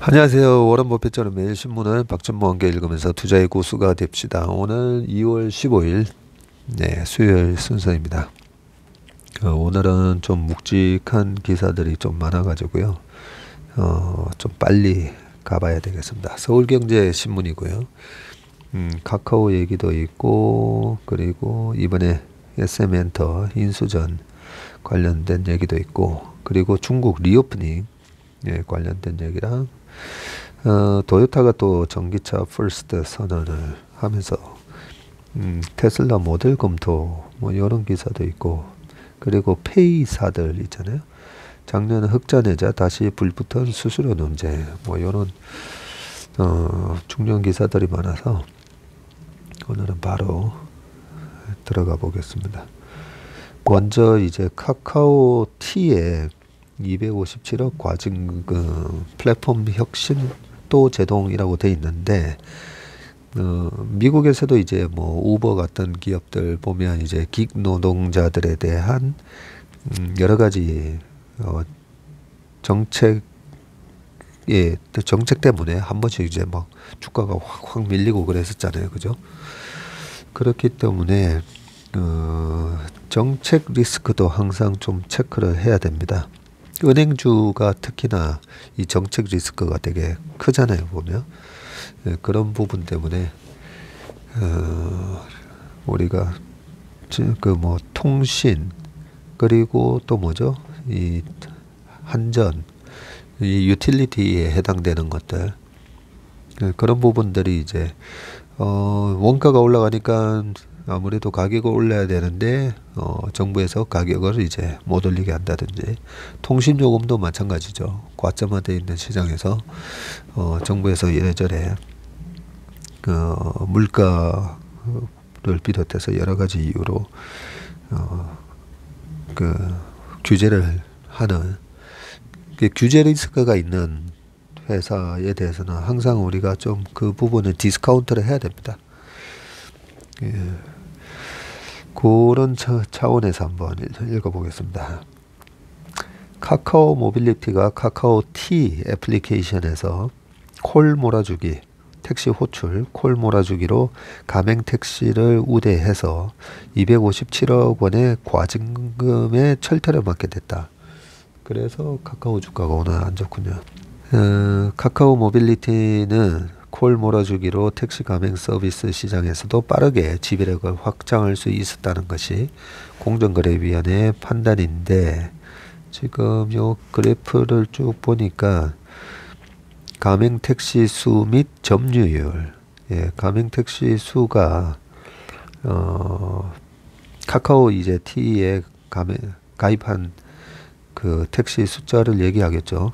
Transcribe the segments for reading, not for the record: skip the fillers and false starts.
안녕하세요. 워런 버핏처럼 매일 신문을 박준모 함께 읽으면서 투자의 고수가 됩시다. 오늘 2월 15일 수요일 순서입니다. 오늘은 좀 묵직한 기사들이 좀 많아가지고요. 좀 빨리 가봐야 되겠습니다. 서울경제신문이고요. 카카오 얘기도 있고, 그리고 이번에 SM엔터 인수전 관련된 얘기도 있고, 그리고 중국 리오프닝 관련된 얘기랑 도요타가 또 전기차 퍼스트 선언을 하면서 테슬라 모델 검토 뭐 이런 기사도 있고, 그리고 페이사들 있잖아요. 작년 흑자내자 다시 불붙은 수수료 논제 뭐 이런 중요한 기사들이 많아서 오늘은 바로 들어가 보겠습니다. 먼저 이제 카카오 T에 257억 과징금 플랫폼 혁신도 제동이라고 돼 있는데, 미국에서도 이제 뭐 우버 같은 기업들 보면 이제 긱 노동자들에 대한 여러 가지 정책 때문에 한 번씩 이제 막 주가가 확 밀리고 그랬었잖아요, 그죠? 그렇기 때문에 정책 리스크도 항상 좀 체크를 해야 됩니다. 은행주가 특히나 이 정책 리스크가 되게 크잖아요, 보면. 그런 부분 때문에 우리가 그 뭐 통신, 그리고 또 뭐죠, 이 한전, 이 유틸리티에 해당되는 것들, 그런 부분들이 이제 원가가 올라가니까 아무래도 가격을 올려야 되는데 정부에서 가격을 이제 못 올리게 한다든지, 통신요금도 마찬가지죠. 과점화되어 있는 시장에서 정부에서 이래저래 물가를 비롯해서 여러 가지 이유로 규제를 하는, 규제 리스크가 있는 회사에 대해서는 항상 우리가 좀 그 부분을 디스카운트를 해야 됩니다. 그런 차원에서 한번 읽어보겠습니다. 카카오 모빌리티가 카카오 T 애플리케이션에서 콜 몰아주기, 택시 호출, 콜 몰아주기로 가맹 택시를 우대해서 257억 원의 과징금의 철퇴를 맞게 됐다. 그래서 카카오 주가가 오늘 안 좋군요. 카카오 모빌리티는 콜 몰아주기로 택시 가맹 서비스 시장에서도 빠르게 지배력을 확장할 수 있었다는 것이 공정거래위원회의 판단인데, 지금 요 그래프를 쭉 보니까 가맹 택시 수 및 점유율, 가맹 택시 수가 카카오 이제 T에 가입한 그 택시 숫자를 얘기하겠죠.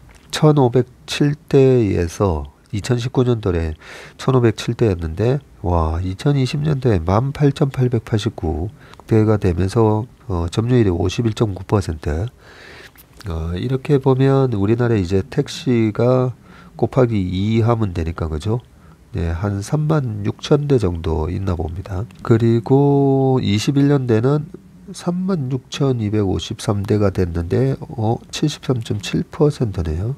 1507대에서 2019년도에 1507대였는데, 와, 2020년도에 18,889대가 되면서 점유율이 51.9%. 이렇게 보면 우리나라에 이제 택시가 곱하기 2 하면 되니까, 그죠? 네, 한 36,000대 정도 있나 봅니다. 그리고 21년대는 36,253대가 됐는데 73.7%네요.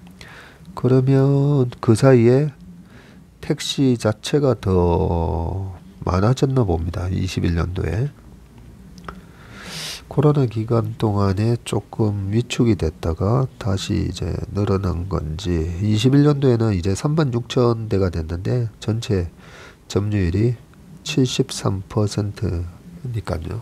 그러면 그 사이에 택시 자체가 더 많아졌나 봅니다. 21년도에. 코로나 기간 동안에 조금 위축이 됐다가 다시 이제 늘어난 건지, 21년도에는 이제 36,000대가 됐는데 전체 점유율이 73%니까요.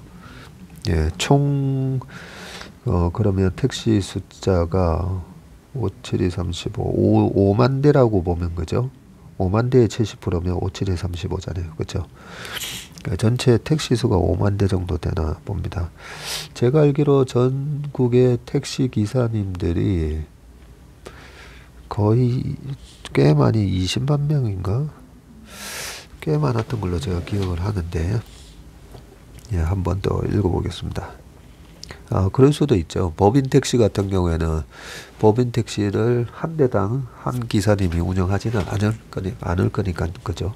총 그러면 택시 숫자가 57이 35, 5만 대라고 보면, 그죠? 5만 대에 70%면 57이 35잖아요. 그죠? 그러니까 전체 택시 수가 5만 대 정도 되나 봅니다. 제가 알기로 전국의 택시 기사님들이 거의 꽤 많이 20만 명인가? 꽤 많았던 걸로 제가 기억을 하는데, 한 번 더 읽어보겠습니다. 그럴 수도 있죠. 법인 택시 같은 경우에는 법인 택시를 한 대당 한 기사님이 운영하지는 않을 거니까, 그죠?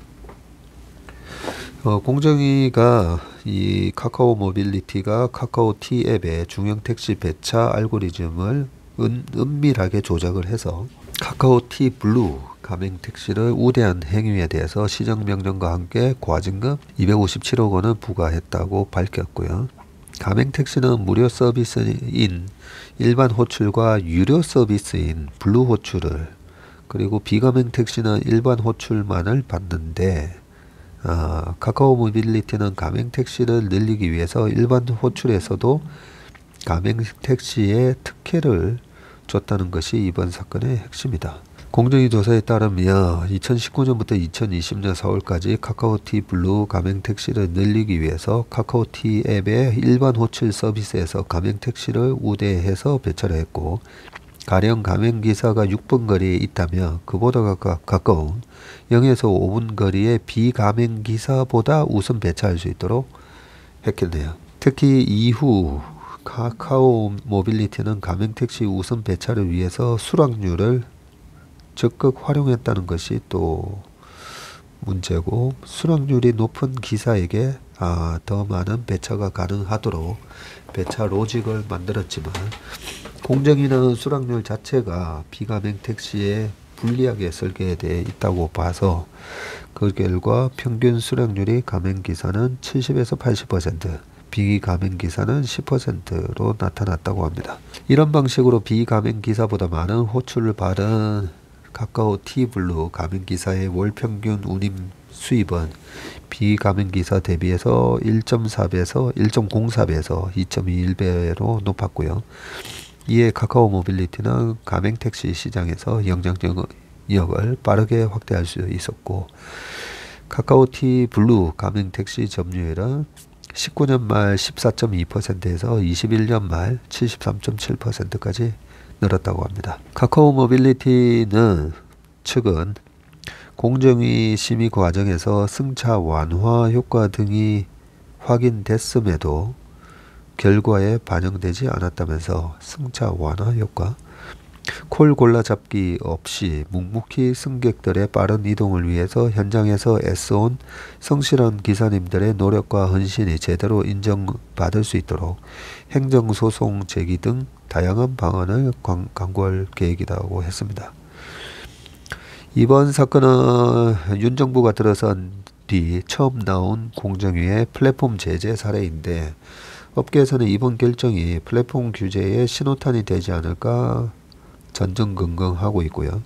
공정위가 이 카카오 모빌리티가 카카오 T 앱의 중형 택시 배차 알고리즘을 은밀하게 조작을 해서 카카오티 블루 가맹택시를 우대한 행위에 대해서 시정명령과 함께 과징금 257억 원을 부과했다고 밝혔고요. 가맹택시는 무료 서비스인 일반 호출과 유료 서비스인 블루 호출을, 그리고 비가맹택시는 일반 호출만을 받는데, 카카오 모빌리티는 가맹택시를 늘리기 위해서 일반 호출에서도 가맹택시에 특혜를 줬다는 것이 이번 사건의 핵심이다. 공정위 조사에 따르면 2019년부터 2020년 4월까지 카카오티 블루 가맹택시를 늘리기 위해서 카카오티 앱의 일반 호출 서비스에서 가맹택시를 우대해서 배차를 했고, 가령 가맹기사가 6분 거리에 있다면 그보다 가까운 0에서 5분 거리의 비가맹기사보다 우선 배차할 수 있도록 했겠네요. 특히 이후 카카오 모빌리티는 가맹택시 우선 배차를 위해서 수락률을 적극 활용했다는 것이 또 문제고, 수락률이 높은 기사에게 더 많은 배차가 가능하도록 배차 로직을 만들었지만, 공정위는 수락률 자체가 비가맹 택시에 불리하게 설계되어 있다고 봐서 그 결과 평균 수락률이 가맹기사는 70에서 80%, 비가맹기사는 10%로 나타났다고 합니다. 이런 방식으로 비가맹기사보다 많은 호출을 받은 카카오티 블루 가맹기사의 월 평균 운임 수입은 비가맹기사 대비해서 1.04배에서 2.21배로 높았고요. 이에 카카오 모빌리티는 가맹택시 시장에서 영향력을 빠르게 확대할 수 있었고, 카카오티 블루 가맹택시 점유율은 19년 말 14.2%에서 21년 말 73.7%까지 늘었다고 합니다. 카카오 모빌리티는 측은 공정위 심의 과정에서 승차 완화 효과 등이 확인됐음에도 결과에 반영되지 않았다면서 승차 완화 효과, 콜 골라잡기 없이 묵묵히 승객들의 빠른 이동을 위해서 현장에서 애써온 성실한 기사님들의 노력과 헌신이 제대로 인정받을 수 있도록 행정소송 제기 등 다양한 방안을 강구할 계획이라고 했습니다. 이번 사건은 윤 정부가 들어선 뒤 처음 나온 공정위의 플랫폼 제재 사례인데, 업계에서는 이번 결정이 플랫폼 규제의 신호탄이 되지 않을까 전전긍긍하고 있고요.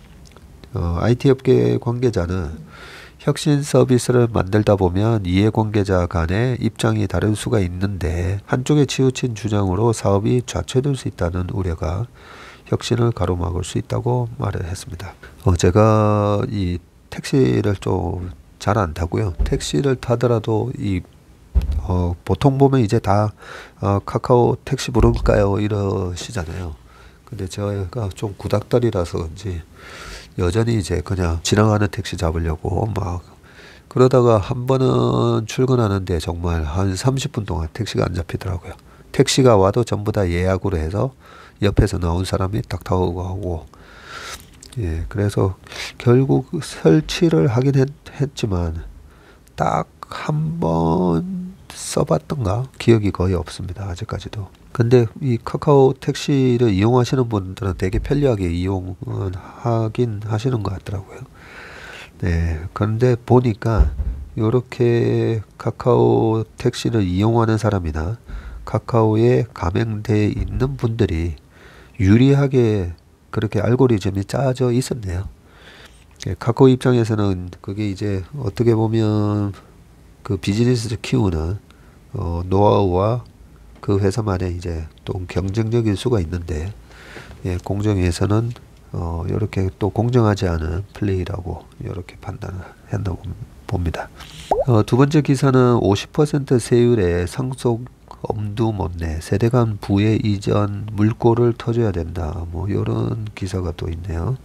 IT 업계 관계자는 혁신 서비스를 만들다 보면 이해관계자 간의 입장이 다를 수가 있는데 한쪽에 치우친 주장으로 사업이 좌초될 수 있다는 우려가 혁신을 가로막을 수 있다고 말을 했습니다. 제가 이 택시를 좀 잘 안 타고요. 택시를 타더라도 보통 보면 이제 다 카카오 택시 부를까요 이러시잖아요. 근데 제가 좀 구닥다리라서 그런지 여전히 이제 그냥 지나가는 택시 잡으려고 막 그러다가 한 번은 출근하는데 정말 한 30분 동안 택시가 안 잡히더라고요. 택시가 와도 전부 다 예약으로 해서 옆에서 나온 사람이 딱 타고 가고, 그래서 결국 설치를 하긴 했지만 딱 한 번 써봤던가 기억이 거의 없습니다. 아직까지도. 근데 이 카카오 택시를 이용하시는 분들은 되게 편리하게 이용하긴 하시는 것 같더라고요. 그런데 보니까 이렇게 카카오 택시를 이용하는 사람이나 카카오에 가맹돼 있는 분들이 유리하게 그렇게 알고리즘이 짜져 있었네요. 카카오 입장에서는 그게 이제 어떻게 보면 그 비즈니스를 키우는 노하우와 그 회사만의 이제 또 경쟁적일 수가 있는데, 공정위에서는 이렇게 또 공정하지 않은 플레이라고 이렇게 판단을 한다고 봅니다. 두 번째 기사는 50% 세율에 상속 엄두 못 내, 세대 간 부의 이전 물꼬를 터줘야 된다. 뭐 이런 기사가 또 있네요.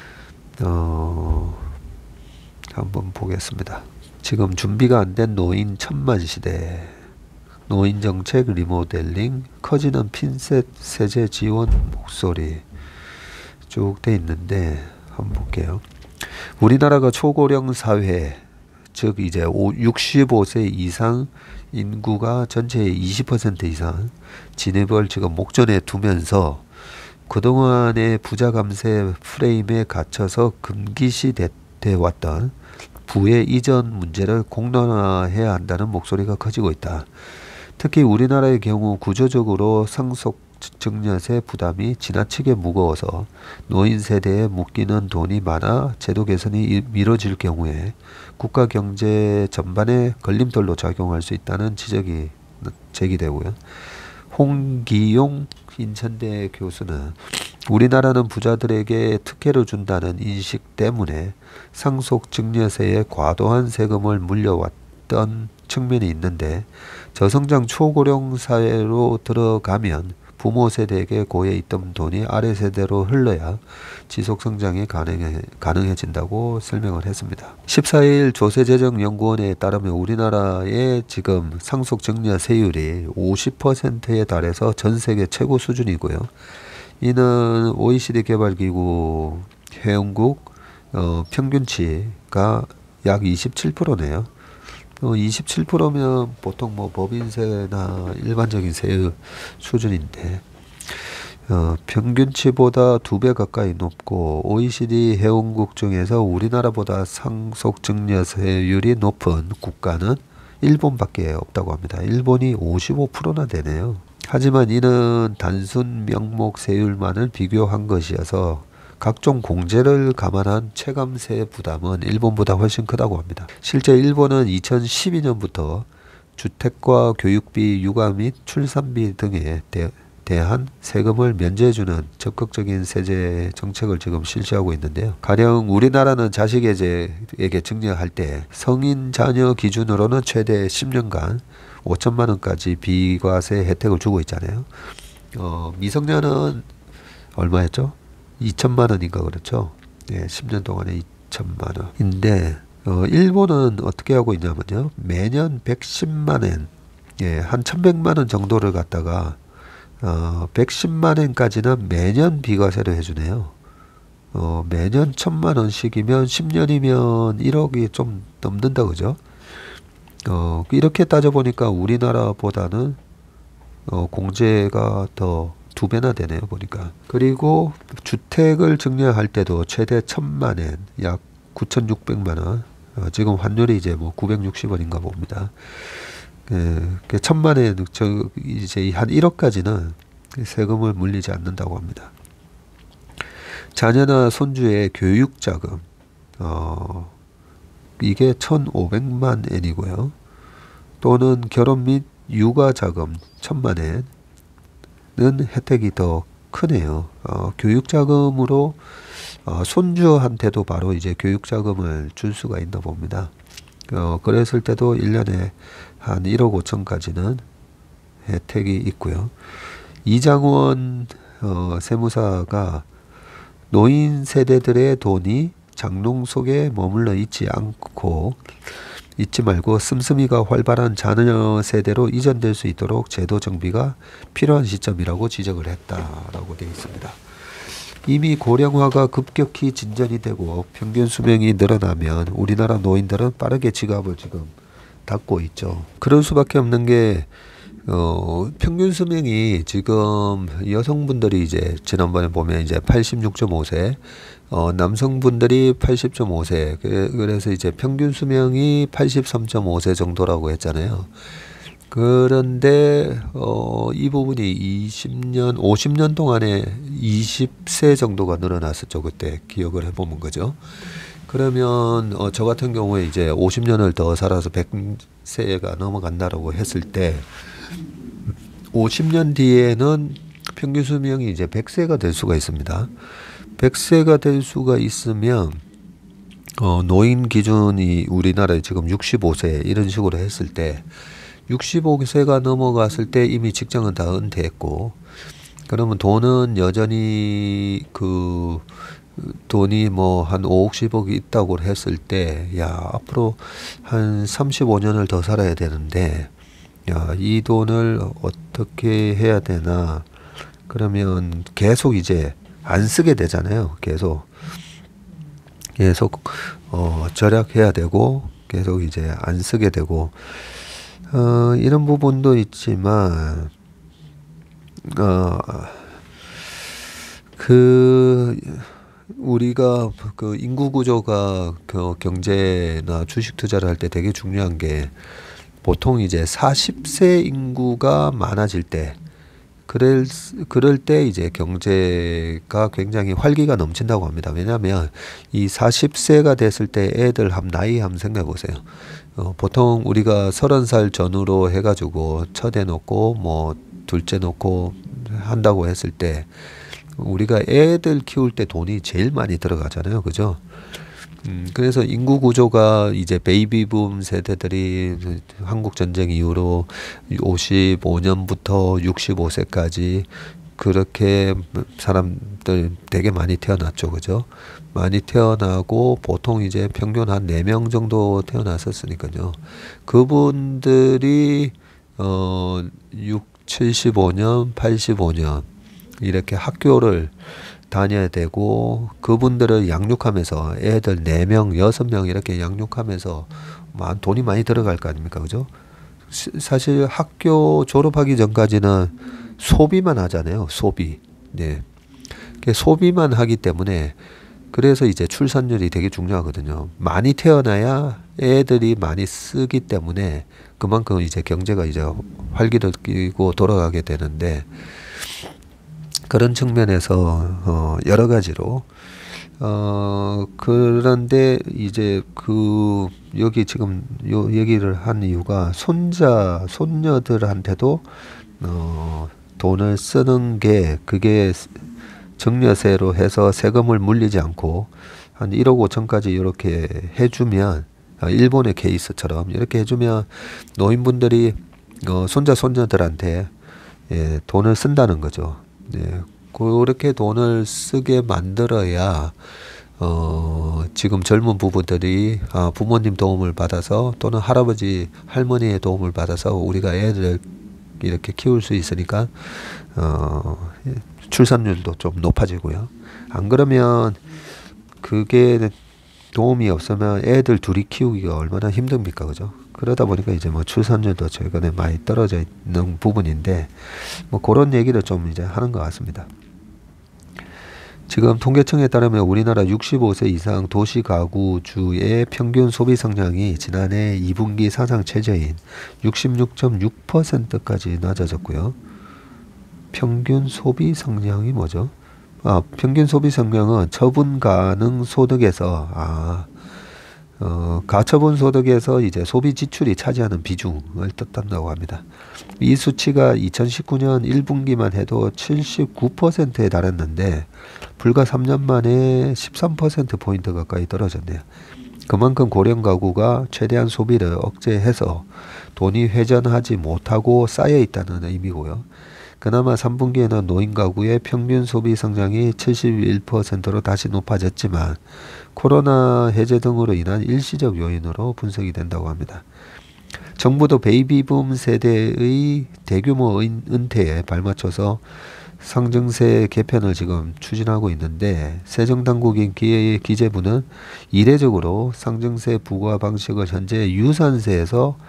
한번 보겠습니다. 지금 준비가 안 된 노인 천만 시대, 노인 정책 리모델링, 커지는 핀셋 세제 지원 목소리 쭉 돼 있는데 한번 볼게요. 우리나라가 초고령 사회, 즉 이제 65세 이상 인구가 전체의 20% 이상 진입을 지금 목전에 두면서 그동안의 부자 감세 프레임에 갇혀서 금기시돼 왔던 부의 이전 문제를 공론화해야 한다는 목소리가 커지고 있다. 특히 우리나라의 경우 구조적으로 상속증여세 부담이 지나치게 무거워서 노인 세대에 묶이는 돈이 많아 제도 개선이 미뤄질 경우에 국가 경제 전반에 걸림돌로 작용할 수 있다는 지적이 제기되고요. 홍기용 인천대 교수는 우리나라는 부자들에게 특혜를 준다는 인식 때문에 상속증여세에 과도한 세금을 물려왔던 측면이 있는데 저성장 초고령 사회로 들어가면 부모 세대에게 고여 있던 돈이 아래 세대로 흘러야 지속성장이 가능해진다고 설명을 했습니다. 14일 조세재정연구원에 따르면 우리나라의 지금 상속증여세율이 50%에 달해서 전 세계 최고 수준이고요. 이는 OECD 개발기구 회원국 평균치가 약 27%네요. 27%면 보통 뭐 법인세나 일반적인 세율 수준인데 평균치보다 2배 가까이 높고 OECD 회원국 중에서 우리나라보다 상속증여세율이 높은 국가는 일본밖에 없다고 합니다. 일본이 55%나 되네요. 하지만 이는 단순 명목 세율만을 비교한 것이어서 각종 공제를 감안한 체감세 부담은 일본보다 훨씬 크다고 합니다. 실제 일본은 2012년부터 주택과 교육비, 육아 및 출산비 등에 대한 세금을 면제해주는 적극적인 세제 정책을 지금 실시하고 있는데요. 가령 우리나라는 자식에게 증여할 때 성인 자녀 기준으로는 최대 10년간 5천만 원까지 비과세 혜택을 주고 있잖아요. 미성년은 얼마였죠? 2천만 원인가 그렇죠. 예, 10년 동안에 2천만 원인데 일본은 어떻게 하고 있냐면요. 매년 110만 엔, 예, 한 1100만 원 정도를 갖다가 110만 엔까지는 매년 비과세를 해주네요. 매년 1000만 원씩이면 10년이면 1억이 좀 넘는다 그죠? 이렇게 따져보니까 우리나라보다는 공제가 더 2배나 되네요 보니까. 그리고 주택을 증여할 때도 최대 1000만 엔, 약 9600만 원, 지금 환율이 이제 뭐 960원인가 봅니다. 1000만 엔, 이제 한 1억까지는 세금을 물리지 않는다고 합니다. 자녀나 손주의 교육자금, 이게 1500만 엔이고요. 또는 결혼 및 육아자금 1000만 엔, 는 혜택이 더 크네요. 교육자금으로 손주한테도 바로 이제 교육자금을 줄 수가 있나 봅니다. 그랬을 때도 1년에 한 1억 5천까지는 혜택이 있고요. 이장원 세무사가 노인 세대들의 돈이 장롱 속에 머물러 있지 말고 씀씀이가 활발한 자녀 세대로 이전될 수 있도록 제도 정비가 필요한 시점이라고 지적을 했다라고 되어 있습니다. 이미 고령화가 급격히 진전이 되고 평균 수명이 늘어나면 우리나라 노인들은 빠르게 지갑을 지금 닫고 있죠. 그럴 수밖에 없는 게 평균 수명이 지금 여성분들이 이제 지난번에 보면 이제 86.5세, 남성분들이 80.5세, 그래서 이제 평균 수명이 83.5세 정도라고 했잖아요. 그런데 이 부분이 50년 동안에 20세 정도가 늘어났었죠. 그때 기억을 해보면 거죠. 그러면 저 같은 경우에 이제 50년을 더 살아서 100세가 넘어간다라고 했을 때 50년 뒤에는 평균 수명이 이제 100세가 될 수가 있습니다. 100세가 될 수가 있으면 노인 기준이 우리나라에 지금 65세 이런 식으로 했을 때 65세가 넘어갔을 때 이미 직장은 다 은퇴했고, 그러면 돈은 여전히 돈이 뭐 한 5억 10억이 있다고 했을 때, 야, 앞으로 한 35년을 더 살아야 되는데, 야, 이 돈을 어떻게 해야 되나. 그러면 계속 이제 안 쓰게 되잖아요. 계속 절약해야 되고, 계속 이제 안 쓰게 되고, 이런 부분도 있지만, 그 우리가 그 인구 구조가 그 경제나 주식 투자를 할 때 되게 중요한 게 보통 이제 40세 인구가 많아질 때 그럴 때 이제 경제가 굉장히 활기가 넘친다고 합니다. 왜냐하면 이 40세가 됐을 때 애들 나이 한번 생각해 보세요. 보통 우리가 30살 전후로 해가지고 첫애 놓고 뭐 둘째 놓고 한다고 했을 때 우리가 애들 키울 때 돈이 제일 많이 들어가잖아요. 그죠? 그래서 인구 구조가 이제 베이비붐 세대들이 한국 전쟁 이후로 55년부터 65세까지 그렇게 사람들 되게 많이 태어났죠. 그죠? 많이 태어나고 보통 이제 평균 한 4명 정도 태어났었으니까요. 그분들이 75년, 85년 이렇게 학교를 다녀야 되고 그분들을 양육하면서 애들 4명, 6명 이렇게 양육하면서 돈이 많이 들어갈 거 아닙니까? 그죠? 사실 학교 졸업하기 전까지는 소비만 하잖아요. 소비. 네. 소비만 하기 때문에 그래서 이제 출산율이 되게 중요하거든요. 많이 태어나야 애들이 많이 쓰기 때문에 그만큼 이제 경제가 이제 활기를 띠고 돌아가게 되는데 그런 측면에서 여러 가지로 그런데 이제 여기 지금 요 얘기를 한 이유가 손녀들한테도 돈을 쓰는 게 그게 증여세로 해서 세금을 물리지 않고 한 1억 5천까지 이렇게 해주면 일본의 케이스처럼 이렇게 해주면 노인분들이 손자손녀들한테 돈을 쓴다는 거죠. 네, 그렇게 돈을 쓰게 만들어야 지금 젊은 부부들이 부모님 도움을 받아서 또는 할아버지 할머니의 도움을 받아서 우리가 애들 이렇게 키울 수 있으니까 출산율도 좀 높아지고요. 안 그러면 그게 도움이 없으면 애들 둘이 키우기가 얼마나 힘듭니까, 그죠? 그러다 보니까 이제 뭐 출산율도 최근에 많이 떨어져 있는 부분인데 뭐 그런 얘기를 좀 이제 하는 것 같습니다. 지금 통계청에 따르면 우리나라 65세 이상 도시 가구주의 평균 소비 성장이 지난해 2분기 사상 최저인 66.6%까지 낮아졌고요. 평균 소비 성장이 뭐죠? 평균 소비 성장은 처분 가능 소득에서 가처분 소득에서 이제 소비 지출이 차지하는 비중을 뜻한다고 합니다. 이 수치가 2019년 1분기만 해도 79%에 달했는데 불과 3년 만에 13%포인트 가까이 떨어졌네요. 그만큼 고령 가구가 최대한 소비를 억제해서 돈이 회전하지 못하고 쌓여 있다는 의미고요. 그나마 3분기에는 노인 가구의 평균 소비 성장이 71%로 다시 높아졌지만 코로나 해제 등으로 인한 일시적 요인으로 분석이 된다고 합니다. 정부도 베이비붐 세대의 대규모 은퇴에 발맞춰서 상증세 개편을 지금 추진하고 있는데 세정당국인 기재부는 이례적으로 상증세 부과 방식을 현재 유산세에서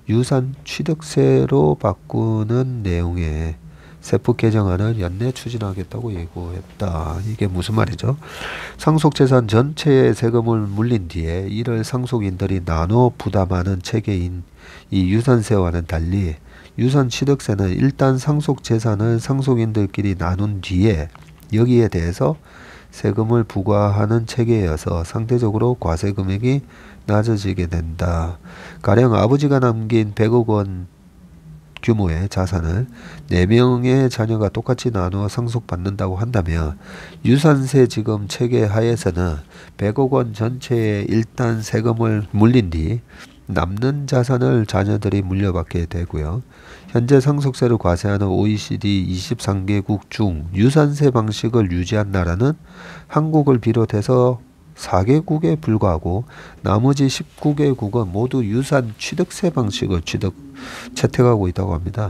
유산취득세로 바꾸는 내용의 세법 개정안을 연내 추진하겠다고 예고했다. 이게 무슨 말이죠? 상속재산 전체의 세금을 물린 뒤에 이를 상속인들이 나눠 부담하는 체계인 이 유산세와는 달리 유산취득세는 일단 상속재산을 상속인들끼리 나눈 뒤에 여기에 대해서 세금을 부과하는 체계여서 상대적으로 과세금액이 낮아지게 된다. 가령 아버지가 남긴 100억 원 규모의 자산을 4명의 자녀가 똑같이 나누어 상속받는다고 한다면 유산세 지금 체계 하에서는 100억 원 전체에 일단 세금을 물린 뒤 남는 자산을 자녀들이 물려받게 되고요. 현재 상속세를 과세하는 OECD 23개국 중 유산세 방식을 유지한 나라는 한국을 비롯해서 4개국에 불과하고 나머지 19개국은 모두 유산 취득세 방식을 채택하고 있다고 합니다.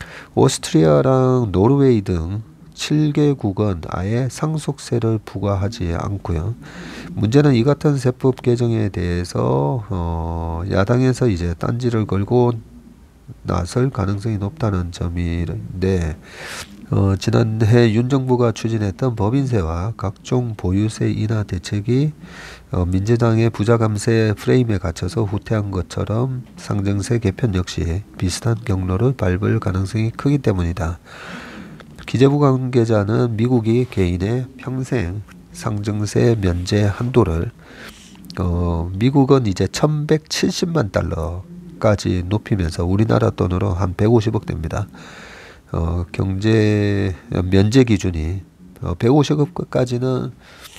오스트리아랑 노르웨이 등 7개국은 아예 상속세를 부과하지 않고요. 문제는 이 같은 세법 개정에 대해서 야당에서 이제 딴지를 걸고 나설 가능성이 높다는 점인데 지난해 윤 정부가 추진했던 법인세와 각종 보유세 인하 대책이 민주당의 부자 감세 프레임에 갇혀서 후퇴한 것처럼 상증세 개편 역시 비슷한 경로를 밟을 가능성이 크기 때문이다. 기재부 관계자는 미국이 개인의 평생 상증세 면제 한도를 미국은 이제 1170만 달러까지 높이면서 우리나라 돈으로 한 150억 됩니다. 경제 면제 기준이 150억까지는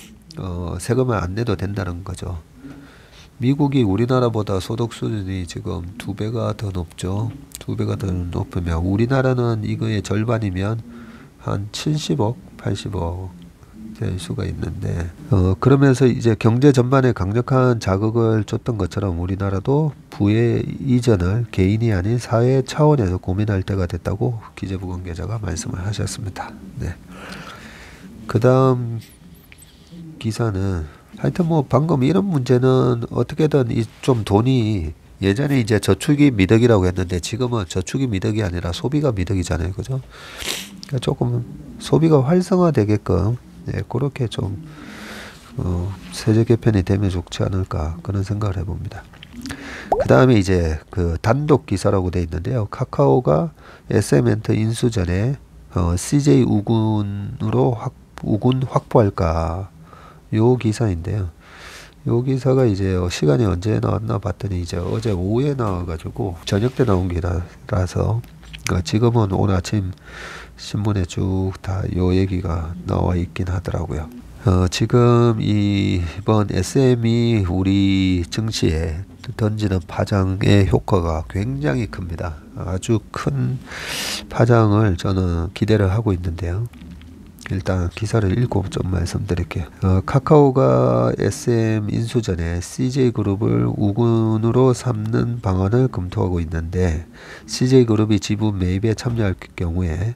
세금을 안 내도 된다는 거죠. 미국이 우리나라보다 소득 수준이 지금 2배가 더 높죠. 2배가 더 높으면 우리나라는 이거의 절반이면 한 70억, 80억 될 수가 있는데 그러면서 이제 경제 전반에 강력한 자극을 줬던 것처럼 우리나라도 부의 이전을 개인이 아닌 사회 차원에서 고민할 때가 됐다고 기재부 관계자가 말씀을 하셨습니다. 네. 그 다음 기사는 하여튼 뭐 방금 이런 문제는 어떻게든 좀 돈이 예전에 이제 저축이 미덕이라고 했는데 지금은 저축이 미덕이 아니라 소비가 미덕이잖아요. 그죠? 그러니까 조금 소비가 활성화되게끔 그렇게 좀 세제 개편이 되면 좋지 않을까 그런 생각을 해봅니다. 그 다음에 이제 그 단독 기사라고 되어 있는데요. 카카오가 SM엔터 인수 전에 CJ 우군으로 우군 확보할까 요 기사인데요. 요 기사가 이제 시간이 언제 나왔나 봤더니 이제 어제 오후에 나와가지고 저녁 때 나온 기라서 지금은 오늘 아침 신문에 쭉 다 요 얘기가 나와 있긴 하더라고요. 지금 이번 SM이 우리 증시에 던지는 파장의 효과가 굉장히 큽니다. 아주 큰 파장을 저는 기대를 하고 있는데요. 일단 기사를 읽고 좀 말씀드릴게요. 카카오가 SM 인수 전에 CJ그룹을 우군으로 삼는 방안을 검토하고 있는데 CJ그룹이 지분 매입에 참여할 경우에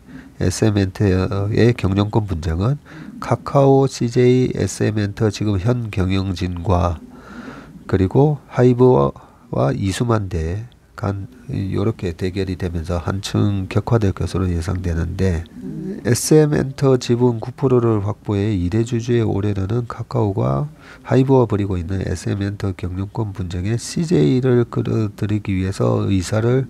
SM엔터의 경영권 분쟁은 카카오, CJ, SM엔터 지금 현 경영진과 그리고 하이브와 이수만대 간 이렇게 대결이 되면서 한층 격화될 것으로 예상되는데 SM엔터 지분 9%를 확보해 2대 주주에 오르려는 카카오가 하이브와 벌이고 있는 SM엔터 경영권 분쟁에 CJ를 끌어들이기 위해서 의사를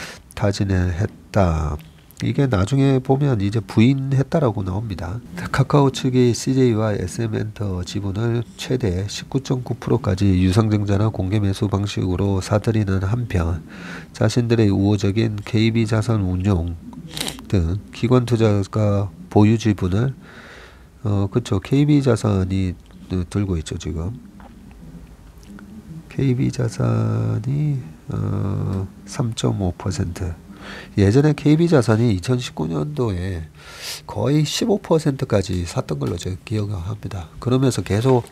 타진했다. 이게 나중에 보면 이제 부인했다라고 나옵니다. 카카오 측이 CJ와 SM엔터 지분을 최대 19.9%까지 유상증자나 공개매수 방식으로 사들이는 한편 자신들의 우호적인 KB자산운용 등 기관 투자가 보유 지분을 그쵸 KB자산이 들고 있죠. 지금 KB자산이 3.5%. 예전에 KB자산이 2019년도에 거의 15%까지 샀던 걸로 제가 기억합니다. 그러면서 계속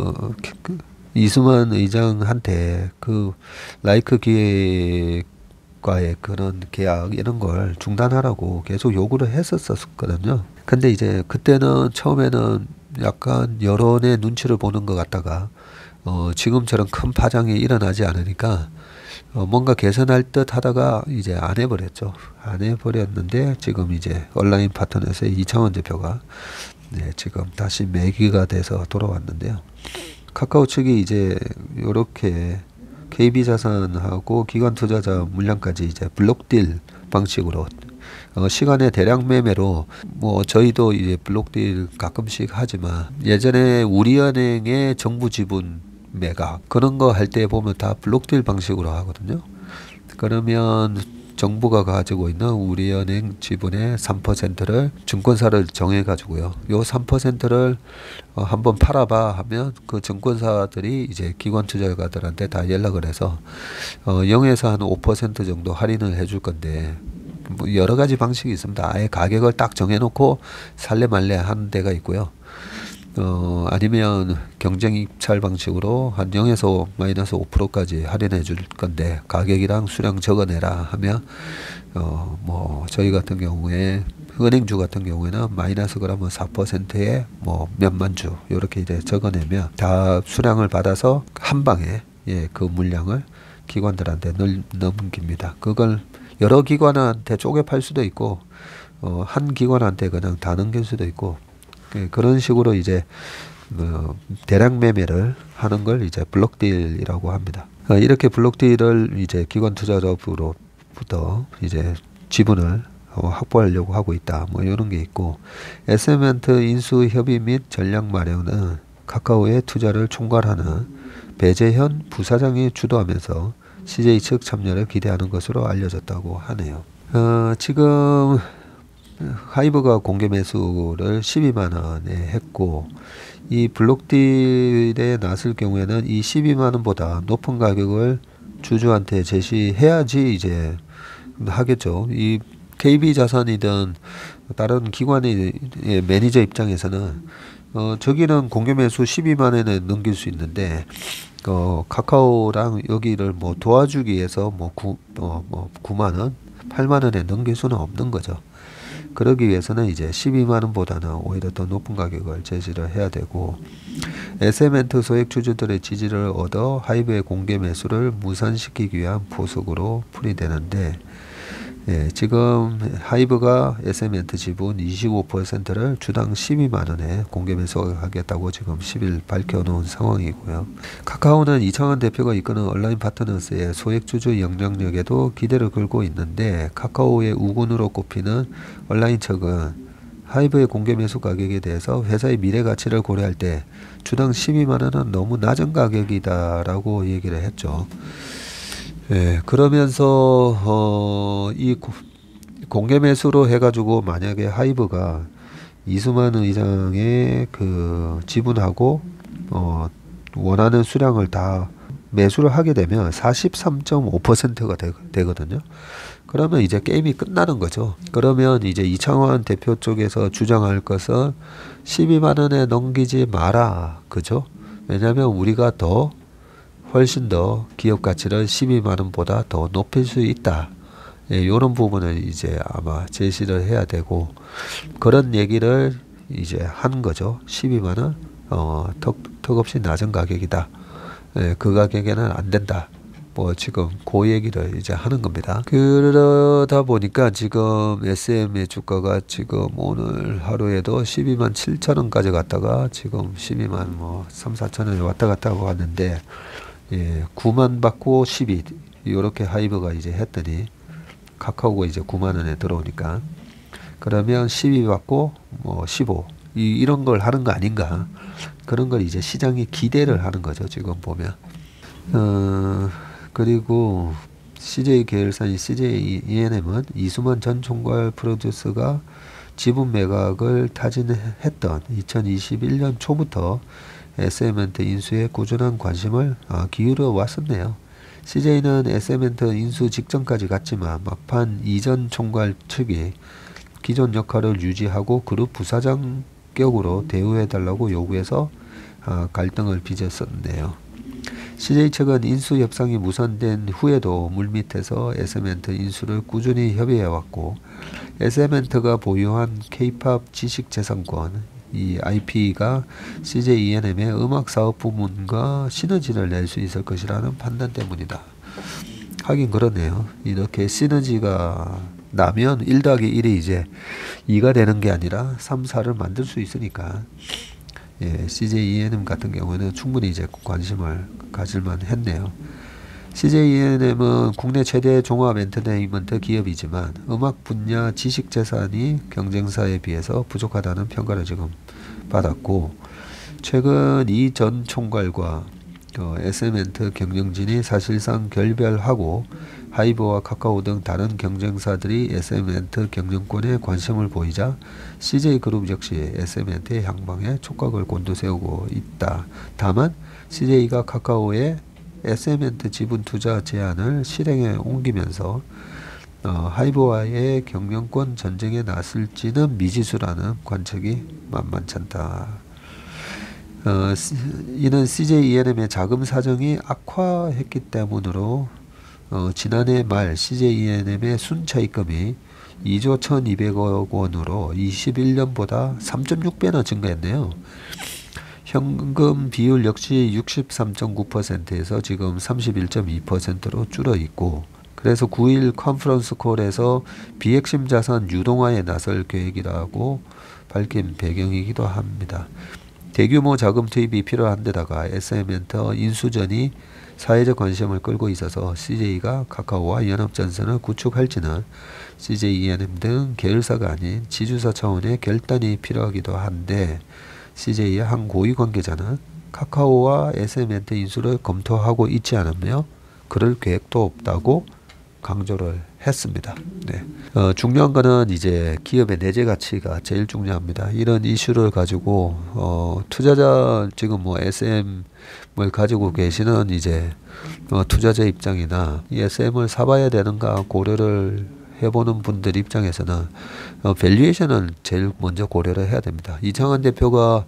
이수만 의장한테 그 라이크 기획과의 그런 계약 이런 걸 중단하라고 계속 요구를 했었거든요. 근데 이제 그때는 처음에는 약간 여론의 눈치를 보는 것 같다가 지금처럼 큰 파장이 일어나지 않으니까 뭔가 개선할 듯 하다가 이제 안 해버렸죠. 안 해버렸는데 지금 이제 온라인 파트너에서의 이창원 대표가 지금 다시 매기가 돼서 돌아왔는데요. 카카오 측이 이제 요렇게 KB자산하고 기관 투자자 물량까지 이제 블록딜 방식으로 시간의 대량 매매로 뭐 저희도 이제 블록딜 가끔씩 하지만 예전에 우리은행의 정부 지분 매각 그런 거 할 때 보면 다 블록딜 방식으로 하거든요. 그러면 정부가 가지고 있는 우리은행 지분의 3%를 증권사를 정해 가지고요. 요 3%를 한번 팔아봐 하면 그 증권사들이 이제 기관 투자가들한테 다 연락을 해서 0에서 한 5% 정도 할인을 해줄 건데 뭐 여러 가지 방식이 있습니다. 아예 가격을 딱 정해놓고 살래 말래 하는 데가 있고요. 아니면 경쟁 입찰 방식으로 한 0에서 마이너스 5%까지 할인해 줄 건데 가격이랑 수량 적어내라 하면 뭐 저희 같은 경우에 은행주 같은 경우에는 마이너스 그러면 4%에 뭐 몇만 주 이렇게 이제 적어내면 다 수량을 받아서 한 방에 그 물량을 기관들한테 넘깁니다. 그걸 여러 기관한테 쪼개 팔 수도 있고 한 기관한테 그냥 다 넘길 수도 있고, 그런 식으로 이제 대량 매매를 하는 걸 이제 블록딜이라고 합니다. 이렇게 블록딜을 이제 기관 투자자로부터 이제 지분을 확보하려고 하고 있다. 뭐 이런 게 있고, 에세멘트 인수 협의 및 전략 마련은 카카오의 투자를 총괄하는 배재현 부사장이 주도하면서 CJ 측 참여를 기대하는 것으로 알려졌다고 하네요. 지금 하이브가 공개 매수를 12만원에 했고, 이 블록딜에 나설 경우에는 이 12만원보다 높은 가격을 주주한테 제시해야지 이제 하겠죠. 이 KB자산이든 다른 기관의 매니저 입장에서는 저기는 공개 매수 12만원에 넘길 수 있는데 카카오랑 여기를 뭐 도와주기 위해서 뭐 9만원, 8만원에 넘길 수는 없는 거죠. 그러기 위해서는 이제 12만원보다는 오히려 더 높은 가격을 제시를 해야 되고, 에세멘트 소액 주주들의 지지를 얻어 하이브의 공개 매수를 무산시키기 위한 포석으로 풀이되는데, 지금 하이브가 에세멘트 지분 25%를 주당 12만원에 공개 매수하겠다고 지금 10일 밝혀놓은 상황이고요. 카카오는 이창환 대표가 이끄는 온라인 파트너스의 소액주주 영향력에도 기대를 걸고 있는데, 카카오의 우군으로 꼽히는 온라인 측은 하이브의 공개 매수 가격에 대해서 회사의 미래 가치를 고려할 때 주당 12만원은 너무 낮은 가격이다 라고 얘기를 했죠. 그러면서 이 공개 매수로 해가지고 만약에 하이브가 이수만 의장의 그 지분하고 원하는 수량을 다 매수를 하게 되면 43.5%가 되거든요. 그러면 이제 게임이 끝나는 거죠. 그러면 이제 이창환 대표 쪽에서 주장할 것은 12만원에 넘기지 마라. 그죠? 왜냐하면 우리가 훨씬 더 기업 가치를 12만원보다 더 높일 수 있다. 이런 부분을 이제 아마 제시를 해야 되고, 그런 얘기를 이제 하는 거죠. 12만원, 턱없이 낮은 가격이다. 그 가격에는 안 된다. 뭐 지금 그 얘기를 이제 하는 겁니다. 그러다 보니까 지금 SM의 주가가 지금 오늘 하루에도 12만 7천원까지 갔다가 지금 12만 뭐 3, 4천원에 왔다 갔다 하고 왔는데, 9만 받고 12 이렇게 하이브가 이제 했더니 카카오가 이제 9만원에 들어오니까, 그러면 12 받고 뭐 15 이런 걸 하는 거 아닌가, 그런 걸 이제 시장이 기대를 하는 거죠. 지금 보면 그리고 CJ 계열사인 CJ E&M은 이수만 전 총괄 프로듀서가 지분 매각을 타진했던 2021년 초부터 에세멘트 인수에 꾸준한 관심을 기울여 왔었네요. CJ는 에세멘트 인수 직전까지 갔지만 막판 이전 총괄 측이 기존 역할을 유지하고 그룹 부사장격으로 대우해달라고 요구해서 갈등을 빚었었는데요. CJ 측은 인수 협상이 무산된 후에도 물밑에서 에세멘트 인수를 꾸준히 협의해왔고, 에세멘트가 보유한 K-팝 지식재산권, 이 IP가 CJ E&M의 음악 사업 부문과 시너지를 낼 수 있을 것이라는 판단 때문이다. 하긴 그러네요. 이렇게 시너지가 나면 1 더하기 1이 이제 2가 되는 게 아니라 3, 4를 만들 수 있으니까, CJ E&M 같은 경우는 충분히 이제 관심을 가질만 했네요. CJ E&M은 국내 최대 종합 엔터테인먼트 기업이지만 음악 분야 지식 재산이 경쟁사에 비해서 부족하다는 평가를 지금 받았고, 최근 이 전 총괄과 에세멘트 경영진이 사실상 결별하고 하이브와 카카오 등 다른 경쟁사들이 에세멘트 경영권에 관심을 보이자 CJ그룹 역시 에세멘트의 향방에 촉각을 곤두세우고 있다. 다만 CJ가 카카오의 에세멘트 지분 투자 제안을 실행에 옮기면서 하이브와의 경영권 전쟁에 나설지는 미지수라는 관측이 만만찮다. 이는 CJ E&M의 자금 사정이 악화했기 때문으로 지난해 말 CJ E&M의 순차입금이 2조 1200억 원으로 21년보다 3.6배나 증가했네요. 현금 비율 역시 63.9%에서 지금 31.2%로 줄어 있고, 그래서 9일 컨퍼런스 콜에서 비핵심 자산 유동화에 나설 계획이라고 밝힌 배경이기도 합니다. 대규모 자금 투입이 필요한 데다가 SM엔터 인수전이 사회적 관심을 끌고 있어서 CJ가 카카오와 연합전선을 구축할지는 CJ E&M 등 계열사가 아닌 지주사 차원의 결단이 필요하기도 한데 CJ의 한 고위 관계자는 카카오와 SM엔터 인수를 검토하고 있지 않으며 그럴 계획도 없다고 강조를 했습니다. 네. 중요한 거는 이제 기업의 내재 가치가 제일 중요합니다. 이런 이슈를 가지고 투자자 지금 뭐 SM을 가지고 계시는 이제 투자자 입장이나 이 SM을 사봐야 되는가 고려를 해보는 분들 입장에서는 밸류에이션을 제일 먼저 고려를 해야 됩니다. 이창환 대표가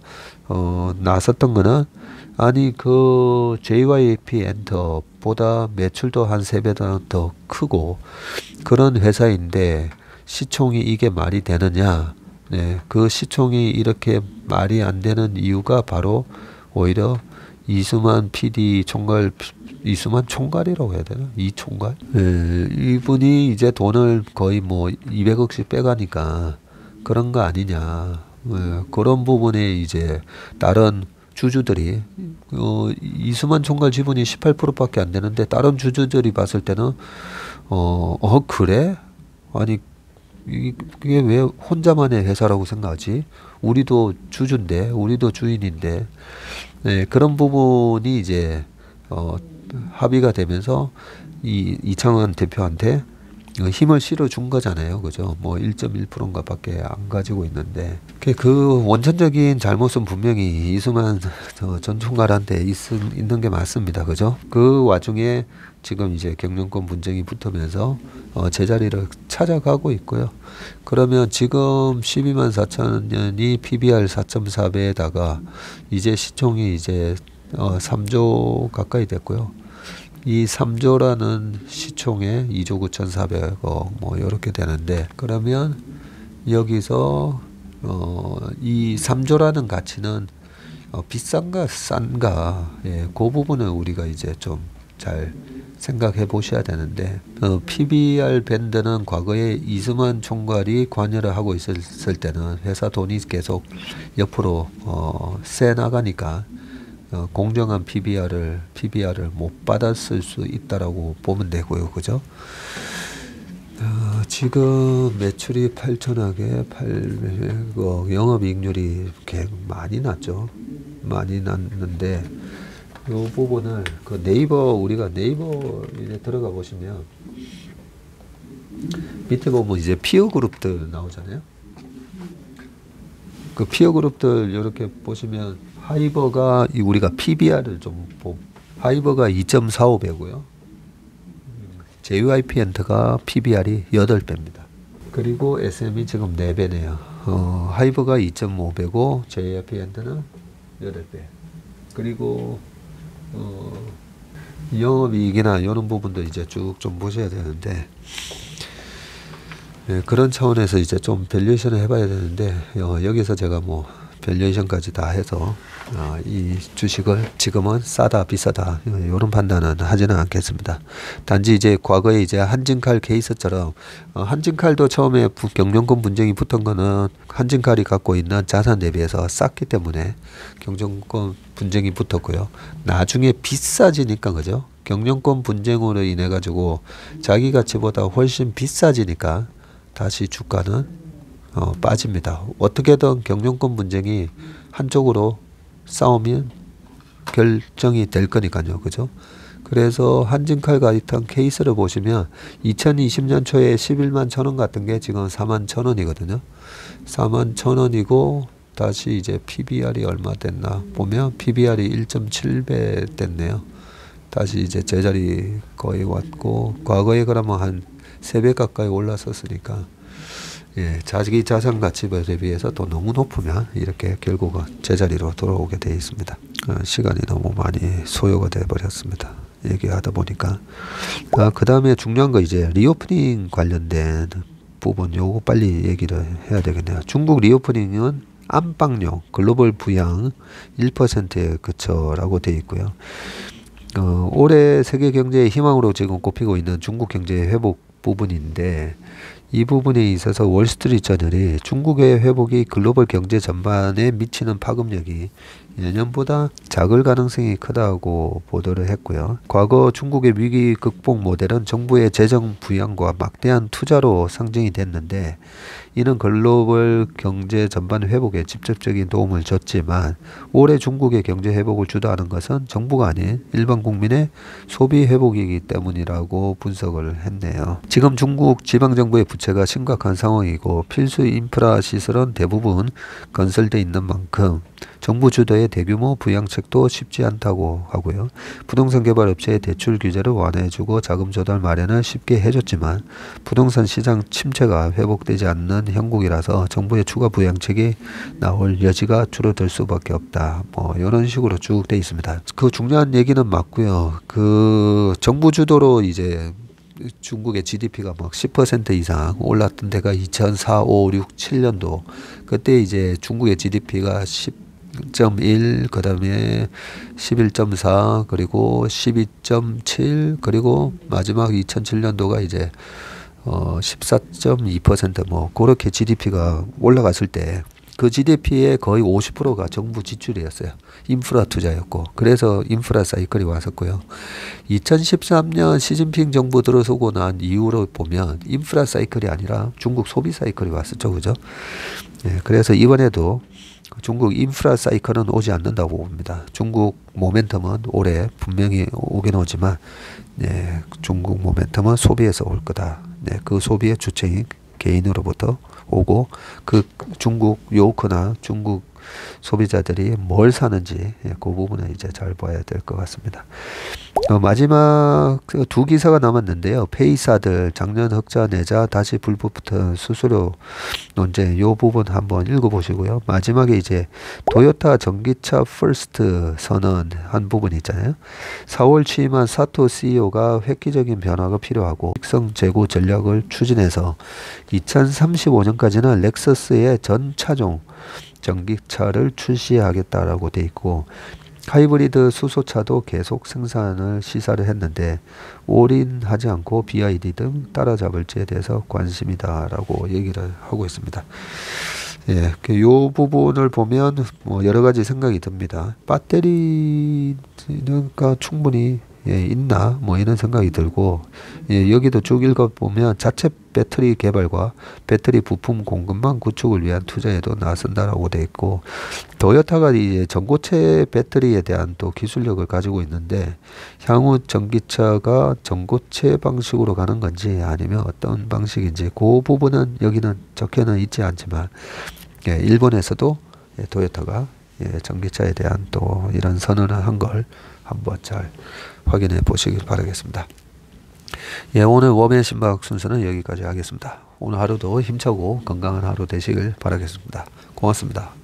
나섰던 거는 아니 그 JYP 엔터보다 매출도 한 3배 더 크고 그런 회사인데 시총이 이게 말이 되느냐. 네, 그 시총이 이렇게 말이 안 되는 이유가 바로 오히려 이수만 PD 총괄 이수만 총괄이라고 해야 되나? 이 총괄? 네, 이분이 이제 돈을 거의 뭐 200억씩 빼가니까 그런 거 아니냐. 네, 그런 부분에 이제 다른 주주들이 이수만 총괄 지분이 18%밖에 안 되는데 다른 주주들이 봤을 때는 그래? 아니 이게 왜 혼자만의 회사라고 생각하지? 우리도 주주인데 우리도 주인인데 네, 그런 부분이 이제 합의가 되면서 이창환 대표한테 힘을 실어준 거잖아요. 그죠? 뭐 1.1%인가 밖에 안 가지고 있는데 그 원천적인 잘못은 분명히 이수만 전 총괄한테 있는 게 맞습니다. 그죠? 그 와중에 지금 이제 경영권 분쟁이 붙으면서 제자리를 찾아가고 있고요. 그러면 지금 12만 4천년이 PBR 4.4배에다가 이제 시총이 이제 3조 가까이 됐고요. 이 3조라는 시총에 2조 9,400억 뭐 이렇게 되는데 그러면 여기서 이 3조라는 가치는 비싼가 싼가 그 부분을 우리가 이제 좀 잘 생각해 보셔야 되는데 PBR 밴드는 과거에 이수만 총괄이 관여를 하고 있었을 때는 회사 돈이 계속 옆으로 새 나가니까 공정한 PBR을 못 받았을 수 있다라고 보면 되고요. 그죠? 지금 매출이 8천억에 800억, 영업이익률이 많이 났죠. 많이 났는데 이 부분을 그 우리가 네이버 이제 들어가 보시면 밑에 보면 이제 피어 그룹들 나오잖아요. 그 피어 그룹들 이렇게 보시면 하이버가 우리가 PBR을 좀 하이버가 2.45배고요. JYP 엔터가 PBR이 8배입니다. 그리고 SM이 지금 4배네요. 하이버가 2.5배고 JYP 엔터는 8배. 그리고 영업이익이나 이런 부분도 이제 쭉 좀 보셔야 되는데 그런 차원에서 이제 좀 밸류에이션을 해봐야 되는데 여기서 제가 뭐 밸류에이션까지 다 해서 이 주식을 지금은 싸다 비싸다 이런 판단은 하지는 않겠습니다. 단지 이제 과거에 이제 한진칼 케이스처럼 한진칼도 처음에 경영권 분쟁이 붙은 거는 한진칼이 갖고 있는 자산 대비해서 쌌기 때문에 경영권 분쟁이 붙었고요. 나중에 비싸지니까 그죠? 경영권 분쟁으로 인해 가지고 자기 가치보다 훨씬 비싸지니까 다시 주가는 빠집니다. 어떻게든 경영권 분쟁이 한쪽으로 싸우면 결정이 될 거니까요. 그죠? 그래서 한진칼 같은 케이스를 보시면 2020년 초에 11만 천원 같은 게 지금 4만 천원이거든요. 4만 천원이고 다시 이제 PBR이 얼마 됐나 보면 PBR이 1.7배 됐네요. 다시 이제 제자리 거의 왔고 과거에 그러면 한 3배 가까이 올랐었으니까 자기 자산 가치에 대비해서 또 너무 높으면 이렇게 결국은 제자리로 돌아오게 되어 있습니다. 시간이 너무 많이 소요가 되어 버렸습니다. 얘기하다 보니까 그 다음에 중요한 거 이제 리오프닝 관련된 부분 요거 빨리 얘기를 해야 되겠네요. 중국 리오프닝은 안방용 글로벌 부양 1%에 그쳐라고 되어 있고요. 올해 세계 경제의 희망으로 지금 꼽히고 있는 중국 경제 회복 부분인데, 이 부분에 있어서 월스트리트저널이 중국의 회복이 글로벌 경제 전반에 미치는 파급력이 예년보다 작을 가능성이 크다고 보도를 했고요. 과거 중국의 위기 극복 모델은 정부의 재정 부양과 막대한 투자로 상징이 됐는데, 이는 글로벌 경제 전반 회복에 직접적인 도움을 줬지만, 올해 중국의 경제 회복을 주도하는 것은 정부가 아닌 일반 국민의 소비 회복이기 때문이라고 분석을 했네요. 지금 중국 지방정부의 부채가 심각한 상황이고, 필수 인프라 시설은 대부분 건설돼 있는 만큼 정부 주도의 대규모 부양책도 쉽지 않다고 하고요. 부동산 개발 업체의 대출 규제를 완화해주고 자금 조달 마련을 쉽게 해줬지만, 부동산 시장 침체가 회복되지 않는 형국이라서 정부의 추가 부양책이 나올 여지가 줄어들 수밖에 없다. 뭐 이런 식으로 쭉 돼 있습니다. 그 중요한 얘기는 맞고요. 그 정부 주도로 이제 중국의 GDP가 막 10% 이상 올랐던 데가 2004, 5, 6, 7년도, 그때 이제 중국의 GDP가 10.1, 그 다음에 11.4, 그리고 12.7, 그리고 마지막 2007년도가 이제 14.2% 뭐 그렇게 GDP가 올라갔을 때, 그 GDP의 거의 50%가 정부 지출이었어요. 인프라 투자였고, 그래서 인프라 사이클이 왔었고요. 2013년 시진핑 정부 들어서고 난 이후로 보면 인프라 사이클이 아니라 중국 소비 사이클이 왔었죠. 그죠? 예, 그래서 이번에도 중국 인프라 사이클은 오지 않는다고 봅니다. 중국 모멘텀은 올해 분명히 오긴 오지만, 네, 중국 모멘텀은 소비에서 올 거다. 네, 그 소비의 주체인 개인으로부터 오고, 그 중국 요커나 중국 소비자들이 뭘 사는지, 예, 그 부분은 이제 잘 봐야 될 것 같습니다. 마지막 두 기사가 남았는데요. 페이사들 작년 흑자 내자 다시 불붙은 수수료 논쟁, 요 부분 한번 읽어보시고요. 마지막에 이제 도요타 전기차 퍼스트 선언 한 부분 있잖아요. 4월 취임한 사토 CEO가 획기적인 변화가 필요하고 식성 재고 전략을 추진해서 2035년까지는 렉서스의 전 차종 전기차를 출시하겠다라고 돼 있고, 하이브리드 수소차도 계속 생산을 시사를 했는데, 올인하지 않고 BYD 등 따라잡을지에 대해서 관심이다라고 얘기를 하고 있습니다. 예, 요 부분을 보면 뭐 여러 가지 생각이 듭니다. 배터리는 충분히 있나 뭐 이런 생각이 들고, 여기도 쭉 읽어보면 자체 배터리 개발과 배터리 부품 공급망 구축을 위한 투자에도 나선다라고 돼 있고, 도요타가 이제 전고체 배터리에 대한 또 기술력을 가지고 있는데, 향후 전기차가 전고체 방식으로 가는 건지 아니면 어떤 방식인지 그 부분은 여기는 적혀는 있지 않지만, 일본에서도 도요타가 전기차에 대한 또 이런 선언을 한 걸 한번 잘 확인해 보시길 바라겠습니다. 예, 오늘 웜의 신박 순서는 여기까지 하겠습니다. 오늘 하루도 힘차고 건강한 하루 되시길 바라겠습니다. 고맙습니다.